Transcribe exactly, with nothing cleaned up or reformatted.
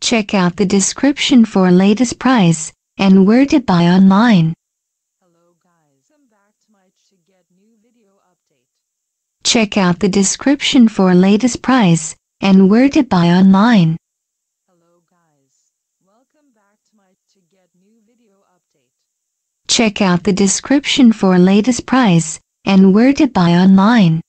Check out the description for latest price and where to buy online. Hello guys, welcome back to my to get new video update. Check out the description for latest price and where to buy online. Hello guys, welcome back to my to get new video update. Check out the description for latest price and where to buy online.